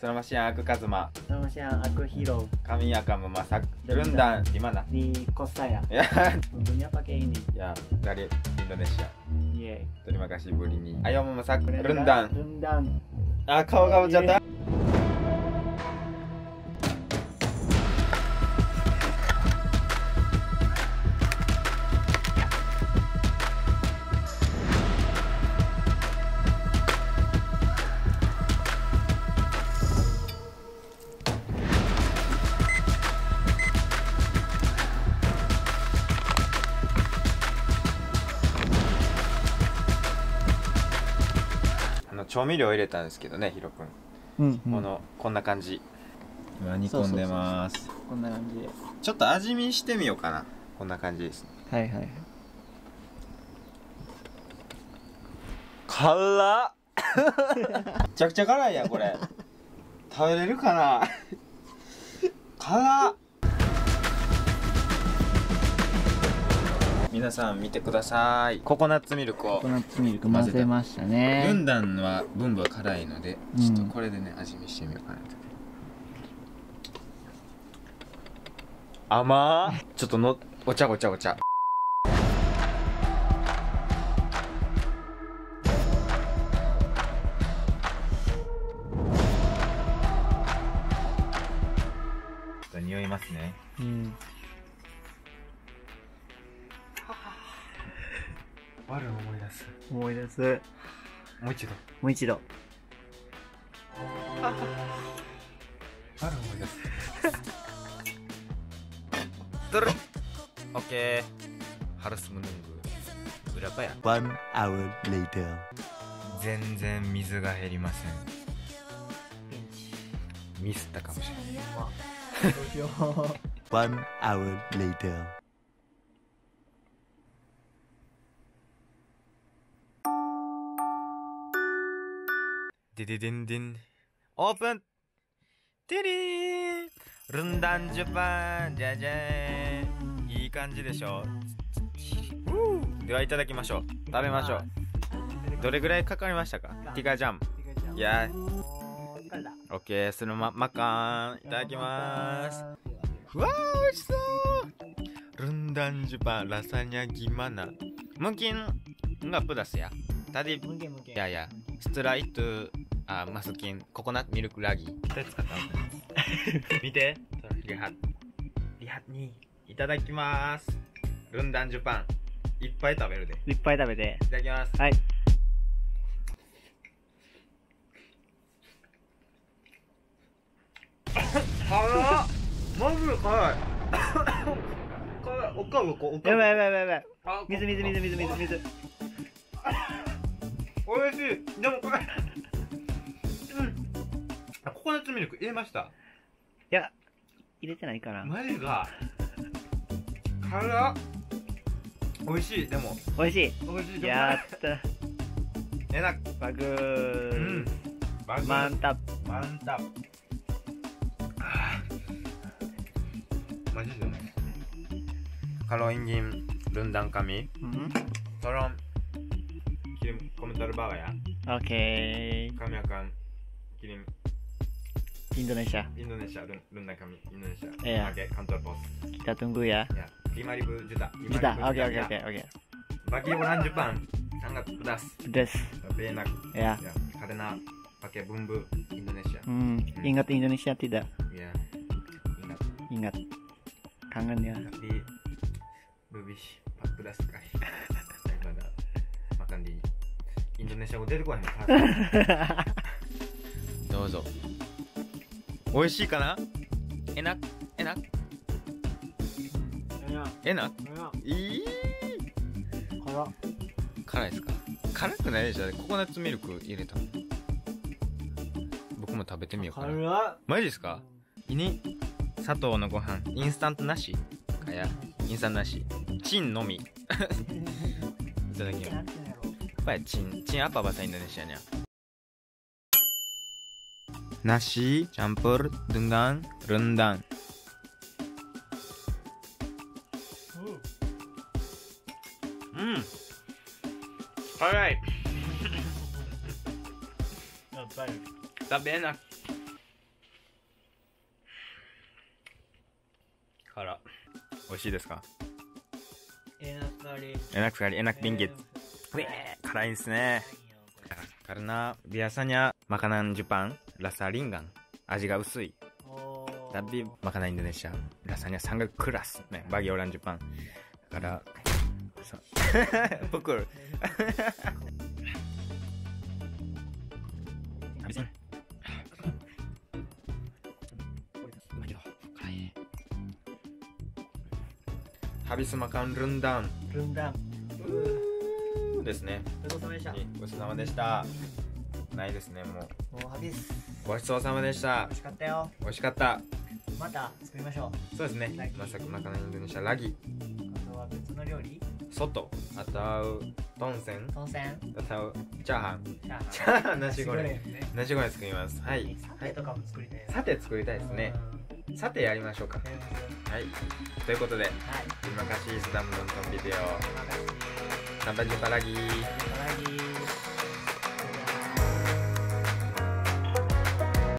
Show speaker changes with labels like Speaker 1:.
Speaker 1: Selamat siang, aku Kazuma.
Speaker 2: Selamat siang, aku Hiro.
Speaker 1: Kami akan memasak rendang di mana?
Speaker 2: Di kos saya.
Speaker 1: Ya,
Speaker 2: Bumbunya pakai ini.
Speaker 1: ya dari Indonesia.
Speaker 2: Yeay.
Speaker 1: Terima kasih Bu Rini. Ayo memasak rendang.
Speaker 2: Rendang.
Speaker 1: Ah, kamu jatah.調味料を入れたんですけどね、ヒロ君。こんな感じ。今煮込んでます。
Speaker 2: こんな感じで。
Speaker 1: ちょっと味見してみようかな。こんな感じですね。
Speaker 2: はいはい。
Speaker 1: 辛っ。めちゃくちゃ辛いやんこれ。食べれるかな。辛っ。皆さん見てください。ココナッツミルクを。
Speaker 2: ココナッツミルク混ぜましたね。
Speaker 1: ルンダンは分母が辛いので、ちょっとこれでね味見してみようかなと。甘ー。ちょっとのお茶ごちゃごちゃ。ちょっと匂いますね。我を思い出す。
Speaker 2: 思い出す。
Speaker 1: もう一度。
Speaker 2: もう一度。
Speaker 1: 我を思い出す。ドル。オッケー。harus menunggu berapa ya?
Speaker 3: 1 hour later.
Speaker 1: 全然水が減りません。ミスったかもしれない。
Speaker 2: どうしよう。
Speaker 3: 1 hour later.
Speaker 1: 디디딘딘 오픈 디리 른단 주판 짜잔いい感じでしょう。ではいただきましょう。食べましょう。どれぐらいかかりましたか。ティガジャム。いやオッケー。そのまかんいただきます。うわー美味しそう。른단 주판 라사냐 gimana mungkin enggak pedas ya tadi ya ya setelah itu masukin coconut milk lagi. Kita使ったの見て。lihat nih。いただきます。ルンダンジュパン。いっぱい食べるで。
Speaker 2: いっぱい食べて。
Speaker 1: いただきます。
Speaker 2: はい。
Speaker 1: 辛っ。マジで辛い。辛い。おかわこ。
Speaker 2: やばいやばいやばい。水。
Speaker 1: 美味しい。でもこれココナッツミルク入れました。
Speaker 2: いや入れてないかな。
Speaker 1: マジか。辛っ。美味しい。でも
Speaker 2: 美味しい。
Speaker 1: 美味しい。
Speaker 2: やった。
Speaker 1: enak。
Speaker 2: バグー。
Speaker 1: bagus。
Speaker 2: mantap。
Speaker 1: マジでね。Kalau ingin rendang kami, tolong kirim komentar bawah ya.
Speaker 2: Oke.
Speaker 1: Kami akan kirim
Speaker 2: Indonesia
Speaker 1: rendang kami Indonesia.
Speaker 2: Iya.
Speaker 1: Pakai kantor pos.
Speaker 2: Kita tunggu ya.
Speaker 1: Ya, 5.000 juta.
Speaker 2: Oke.
Speaker 1: Bagi orang Jepang sangat pedas. Tapi enak.
Speaker 2: Ya.
Speaker 1: Karena pakai bumbu Indonesia.
Speaker 2: Ingat Indonesia tidak?
Speaker 1: Ya.
Speaker 2: Ingat. Kangen ya.
Speaker 1: Tapi lebih pedas sekali daripada makan di Indonesia. Udah出てこない。どうぞ。美味しいかな。enak。いい。辛いですか。辛くないでしょ。ココナッツミルク入れたの。僕も食べてみようかな。マジですか。ini砂糖のご飯インスタントなし。インスタントなし。チンのみ。いただきます。apa ya cin apa bahasa Indonesianya? Nasi campur dengan rendang.辛い。 tapi enak. 辛。美味しいですか？
Speaker 2: Enak sekali.
Speaker 1: Enak sekali, enak bingit. Wih,辛いですね。Karena biasanya makanan Jepang rasa ringan, 味が薄い. Tapi makanan Indonesia rasanya sangat keras nih bagi orang Jepang. Karena pukul. Habisin. Habis makan rendang.
Speaker 2: Rendang.
Speaker 1: ですね。
Speaker 2: ごちそうさまでした。
Speaker 1: ごちそうさまでした。ないですね、もう。
Speaker 2: もうハビス。
Speaker 1: ごちそうさまでした。
Speaker 2: 美味しかったよ。
Speaker 1: 美味しかった。
Speaker 2: また作りましょう。
Speaker 1: そうですね。まさかマカナインドネシアラギ。
Speaker 2: あとは別の料理。
Speaker 1: soto atau tonsen
Speaker 2: Tonsen.
Speaker 1: atau chahan.
Speaker 2: チャーハン。
Speaker 1: チャーハンナシゴレン。ナシゴレン作ります。はい。
Speaker 2: サテとかも作りたいよ。
Speaker 1: さて作りたいですね。さてやりましょうか。はい。ということで、terima kasih sudah menonton video.
Speaker 2: Terima kasih.
Speaker 1: Sampai jumpa lagi.
Speaker 2: Sampai jumpa lagi.